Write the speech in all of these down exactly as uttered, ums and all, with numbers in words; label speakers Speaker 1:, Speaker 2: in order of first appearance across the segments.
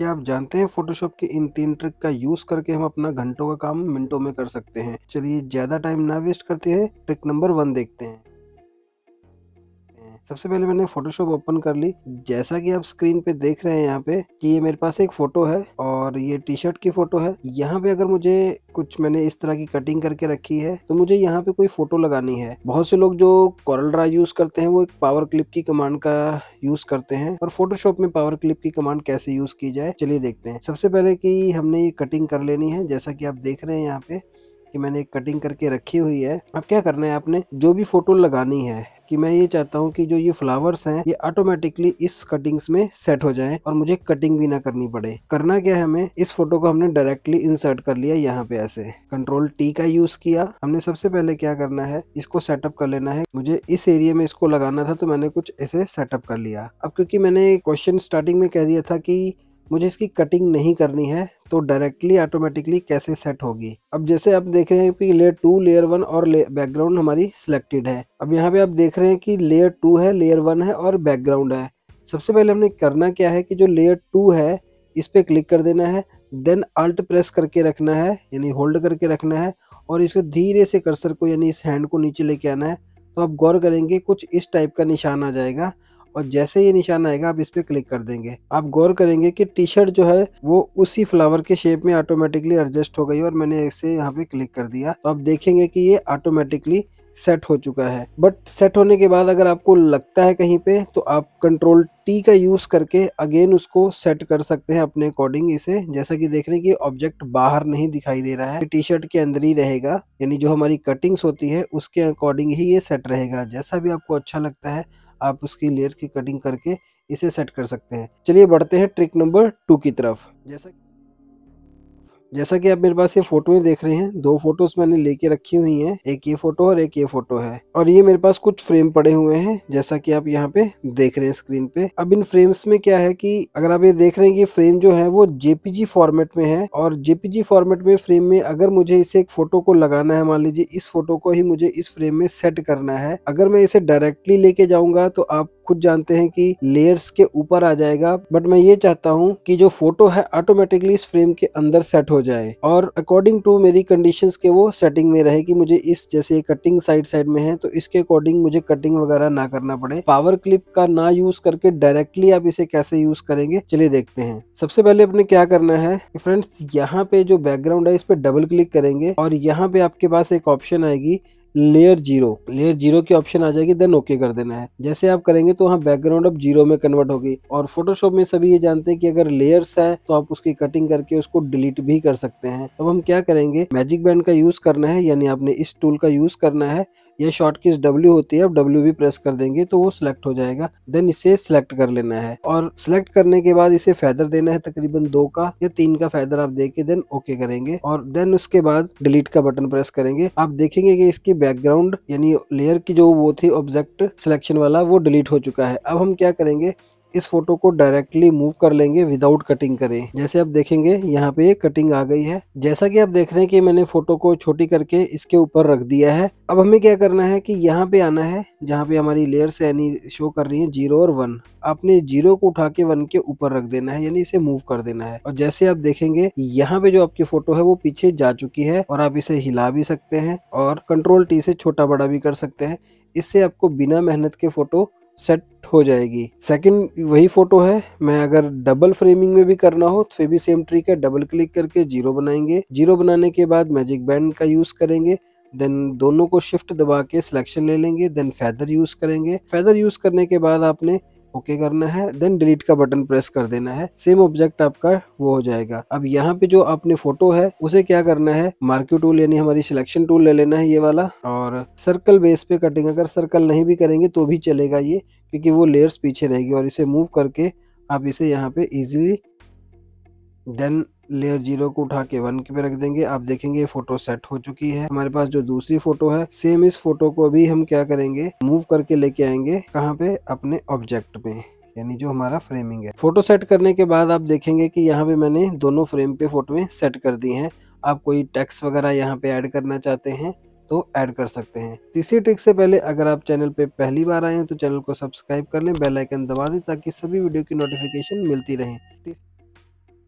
Speaker 1: क्या आप जानते हैं फोटोशॉप की इन तीन ट्रिक का यूज करके हम अपना घंटों का काम मिनटों में कर सकते हैं। चलिए ज्यादा टाइम ना वेस्ट करते हैं, ट्रिक नंबर वन देखते हैं। सबसे पहले मैंने फोटोशॉप ओपन कर ली। जैसा कि आप स्क्रीन पे देख रहे हैं यहाँ पे कि ये मेरे पास एक फोटो है और ये टी शर्ट की फोटो है। यहाँ पे अगर मुझे कुछ मैंने इस तरह की कटिंग करके रखी है तो मुझे यहाँ पे कोई फोटो लगानी है। बहुत से लोग जो कोरल ड्रा यूज करते हैं वो एक पावर क्लिप की कमांड का यूज करते हैं, और फोटोशॉप में पावर क्लिप की कमांड कैसे यूज की जाए चलिए देखते हैं। सबसे पहले कि हमने ये कटिंग कर लेनी है। जैसा कि आप देख रहे हैं यहाँ पे कि मैंने एक कटिंग करके रखी हुई है। अब क्या करना है, आपने जो भी फोटो लगानी है कि मैं ये चाहता हूँ कि जो ये फ्लावर्स हैं ये ऑटोमेटिकली इस कटिंग्स में सेट हो जाएं और मुझे कटिंग भी ना करनी पड़े। करना क्या है, हमें इस फोटो को हमने डायरेक्टली इंसर्ट कर लिया। यहाँ पे ऐसे कंट्रोल टी का यूज किया हमने। सबसे पहले क्या करना है, इसको सेटअप कर लेना है। मुझे इस एरिया में इसको लगाना था तो मैंने कुछ ऐसे सेटअप कर लिया। अब क्योंकि मैंने क्वेश्चन स्टार्टिंग में कह दिया था कि मुझे इसकी कटिंग नहीं करनी है तो डायरेक्टली ऑटोमेटिकली कैसे सेट होगी। अब जैसे आप देख रहे हैं कि लेयर टू, लेयर वन और बैकग्राउंड हमारी सिलेक्टेड है। अब यहाँ पे आप देख रहे हैं कि लेयर टू है, लेयर वन है और बैकग्राउंड है। सबसे पहले हमने करना क्या है कि जो लेयर टू है इस पे क्लिक कर देना है, देन अल्ट प्रेस करके रखना है, यानी होल्ड करके रखना है और इसको धीरे से कर्सर को यानी इस हैंड को नीचे लेके आना है। तो आप गौर करेंगे कुछ इस टाइप का निशान आ जाएगा और जैसे ये निशान आएगा आप इस पे क्लिक कर देंगे। आप गौर करेंगे कि टी शर्ट जो है वो उसी फ्लावर के शेप में ऑटोमेटिकली एडजस्ट हो गई और मैंने इसे यहाँ पे क्लिक कर दिया तो आप देखेंगे कि ये ऑटोमेटिकली सेट हो चुका है। बट सेट होने के बाद अगर आपको लगता है कहीं पे तो आप कंट्रोल टी का यूज करके अगेन उसको सेट कर सकते हैं अपने अकॉर्डिंग। इसे जैसा कि देख रहे हैं कि ऑब्जेक्ट बाहर नहीं दिखाई दे रहा है, टी शर्ट के अंदर ही रहेगा, यानी जो हमारी कटिंग्स होती है उसके अकॉर्डिंग ही ये सेट रहेगा। जैसा भी आपको अच्छा लगता है आप उसकी लेयर की कटिंग करके इसे सेट कर सकते हैं। चलिए बढ़ते हैं ट्रिक नंबर टू की तरफ। जैसा जैसा कि आप मेरे पास ये फोटोएं देख रहे हैं, दो फोटोज मैंने लेके रखी हुई हैं, एक ये फोटो और एक ये फोटो है और ये मेरे पास कुछ फ्रेम पड़े हुए हैं जैसा कि आप यहाँ पे देख रहे हैं स्क्रीन पे। अब इन फ्रेम्स में क्या है कि अगर आप ये देख रहे हैं कि फ्रेम जो है वो जेपीजी फॉर्मेट में है और जेपीजी फॉर्मेट में फ्रेम में अगर मुझे इसे एक फोटो को लगाना है, मान लीजिए इस फोटो को ही मुझे इस फ्रेम में सेट करना है, अगर मैं इसे डायरेक्टली लेके जाऊंगा तो आप खुद जानते हैं कि लेयर्स के ऊपर आ जाएगा। बट मैं ये चाहता हूं कि जो फोटो है ऑटोमेटिकली इस फ्रेम के अंदर सेट हो जाए और अकॉर्डिंग टू मेरी कंडीशंस के वो सेटिंग में रहे कि मुझे इस जैसे कटिंग साइड साइड में है तो इसके अकॉर्डिंग मुझे कटिंग वगैरह ना करना पड़े। पावर क्लिप का ना यूज करके डायरेक्टली आप इसे कैसे यूज करेंगे चलिए देखते हैं। सबसे पहले अपने क्या करना है फ्रेंड्स, यहाँ पे जो बैकग्राउंड है इस पे डबल क्लिक करेंगे और यहाँ पे आपके पास एक ऑप्शन आएगी लेयर जीरो। लेयर जीरो की ऑप्शन आ जाएगी, देन ओके कर देना है। जैसे आप करेंगे तो वहाँ बैकग्राउंड अब जीरो में कन्वर्ट होगी। और फोटोशॉप में सभी ये जानते हैं कि अगर लेयर्स है तो आप उसकी कटिंग करके उसको डिलीट भी कर सकते हैं। अब हम क्या करेंगे, मैजिक बैंड का यूज करना है, यानी आपने इस टूल का यूज करना है। ये शॉर्ट कीज W होती है, अब W भी प्रेस कर देंगे तो वो सिलेक्ट हो जाएगा। देन इसे सिलेक्ट कर लेना है और सिलेक्ट करने के बाद इसे फेदर देना है तकरीबन दो का या तीन का फेदर आप देके देन ओके करेंगे और देन उसके बाद डिलीट का बटन प्रेस करेंगे। आप देखेंगे कि इसकी बैकग्राउंड यानी लेयर की जो वो थी ऑब्जेक्ट सिलेक्शन वाला वो डिलीट हो चुका है। अब हम क्या करेंगे, इस फोटो को डायरेक्टली मूव कर लेंगे विदाउट कटिंग करें। जैसे आप देखेंगे यहाँ पे कटिंग आ गई है। जैसा कि आप देख रहे हैं कि मैंने फोटो को छोटी करके इसके ऊपर रख दिया है। अब हमें क्या करना है कि यहाँ पे आना है जहाँ पे हमारी लेयर्स यानी शो कर रही है जीरो और वन। आपने जीरो को उठा के वन के ऊपर रख देना है, यानी इसे मूव कर देना है। और जैसे आप देखेंगे यहाँ पे जो आपकी फोटो है वो पीछे जा चुकी है और आप इसे हिला भी सकते हैं और कंट्रोल टी से छोटा बड़ा भी कर सकते हैं। इससे आपको बिना मेहनत के फोटो सेट हो जाएगी। सेकंड वही फोटो है, मैं अगर डबल फ्रेमिंग में भी करना हो तो फिर भी सेम ट्रिक है, डबल क्लिक करके जीरो बनाएंगे। जीरो बनाने के बाद मैजिक बैंड का यूज करेंगे, देन दोनों को शिफ्ट दबा के सिलेक्शन ले लेंगे, देन फेदर यूज करेंगे। फेदर यूज करने के बाद आपने ओके करना है, देन डिलीट का बटन प्रेस कर देना है। सेम ऑब्जेक्ट आपका वो हो जाएगा। अब यहाँ पे जो आपने फोटो है उसे क्या करना है, मार्क्यू टूल यानी हमारी सिलेक्शन टूल ले लेना है ये वाला और सर्कल बेस पे कटिंग, अगर सर्कल नहीं भी करेंगे तो भी चलेगा ये, क्योंकि वो लेयर्स पीछे रहेगी। और इसे मूव करके आप इसे यहाँ पे इजीली देन लेयर जीरो को उठा के वन पे रख देंगे। आप देखेंगे ये फोटो सेट हो चुकी है। हमारे पास जो दूसरी फोटो है सेम इस फोटो को भी हम क्या करेंगे, मूव करके लेके आएंगे कहाँ पे, अपने ऑब्जेक्ट पे, यानी जो हमारा फ्रेमिंग है। फोटो सेट करने के बाद आप देखेंगे कि यहाँ पे मैंने दोनों फ्रेम पे फोटोएं सेट कर दी हैं। आप कोई टेक्स्ट वगैरह यहाँ पे ऐड करना चाहते हैं तो ऐड कर सकते हैं। तीसरी ट्रिक से पहले अगर आप चैनल पे पहली बार आए हैं तो चैनल को सब्सक्राइब कर लें, बेल आइकन दबा दें ताकि सभी वीडियो की नोटिफिकेशन मिलती रहे।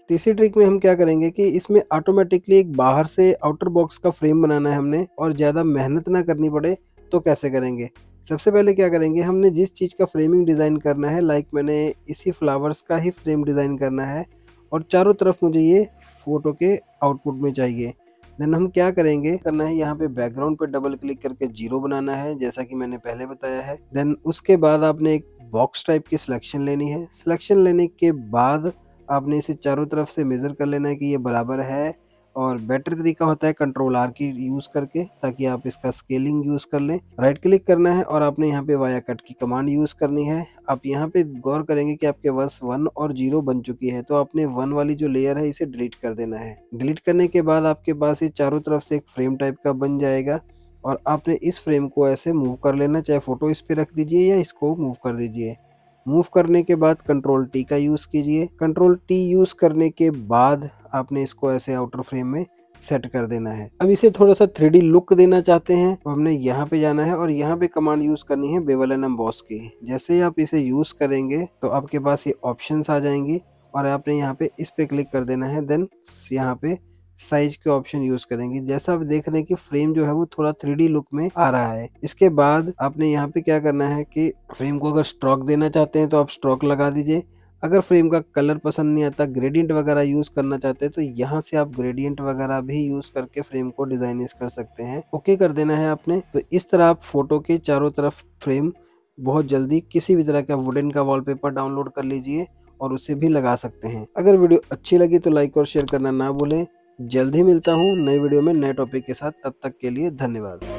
Speaker 1: तीसरी ट्रिक में हम क्या करेंगे कि इसमें ऑटोमेटिकली एक बाहर से आउटर बॉक्स का फ्रेम बनाना है हमने, और ज़्यादा मेहनत ना करनी पड़े। तो कैसे करेंगे? सबसे पहले क्या करेंगे, हमने जिस चीज़ का फ्रेमिंग डिज़ाइन करना है, लाइक मैंने इसी फ्लावर्स का ही फ्रेम डिज़ाइन करना है और चारों तरफ मुझे ये फ़ोटो के आउटपुट में चाहिए। देन हम क्या करेंगे, करना है यहाँ पे बैकग्राउंड पे डबल क्लिक करके जीरो बनाना है, जैसा कि मैंने पहले बताया है। देन उसके बाद आपने एक बॉक्स टाइप की सिलेक्शन लेनी है। सिलेक्शन लेने के बाद आपने इसे चारों तरफ से मेज़र कर लेना है कि ये बराबर है, और बेटर तरीका होता है कंट्रोल आर की यूज़ करके, ताकि आप इसका स्केलिंग यूज़ कर लें। राइट क्लिक करना है और आपने यहाँ पे वाया कट की कमांड यूज़ करनी है। आप यहाँ पे गौर करेंगे कि आपके पास वन और जीरो बन चुकी है, तो आपने वन वाली जो लेयर है इसे डिलीट कर देना है। डिलीट करने के बाद आपके पास ये चारों तरफ से एक फ्रेम टाइप का बन जाएगा, और आपने इस फ्रेम को ऐसे मूव कर लेना, चाहे फोटो इस पे रख दीजिए या इसको मूव कर दीजिए। मूव करने के बाद कंट्रोल टी का यूज़ कीजिए। कंट्रोल टी यूज़ करने के बाद आपने इसको ऐसे आउटर फ्रेम में सेट कर देना है। अब इसे थोड़ा सा थ्री डी लुक देना चाहते हैं तो हमने यहाँ पे जाना है और यहाँ पे कमांड यूज़ करनी है बेवल एंड एम्बॉस की। जैसे ही आप इसे यूज़ करेंगे तो आपके पास ये ऑप्शंस आ जाएंगी, और आपने यहाँ पे इस पे क्लिक कर देना है। देन यहाँ पे साइज के ऑप्शन यूज करेंगे। जैसा आप देख रहे हैं कि फ्रेम जो है वो थोड़ा थ्री डी लुक में आ रहा है। इसके बाद आपने यहाँ पे क्या करना है कि फ्रेम को अगर स्ट्रोक देना चाहते हैं तो आप स्ट्रोक लगा दीजिए। अगर फ्रेम का कलर पसंद नहीं आता, ग्रेडियंट वगैरह यूज करना चाहते हैं, तो यहाँ से आप ग्रेडियंट वगैरह भी यूज करके फ्रेम को डिजाइनिश कर सकते हैं। ओके कर देना है आपने। तो इस तरह आप फोटो के चारों तरफ फ्रेम बहुत जल्दी किसी भी तरह का वुडन का वॉलपेपर डाउनलोड कर लीजिए और उसे भी लगा सकते हैं। अगर वीडियो अच्छी लगी तो लाइक और शेयर करना ना भूलें। जल्द ही मिलता हूँ नई वीडियो में नए टॉपिक के साथ। तब तक के लिए धन्यवाद।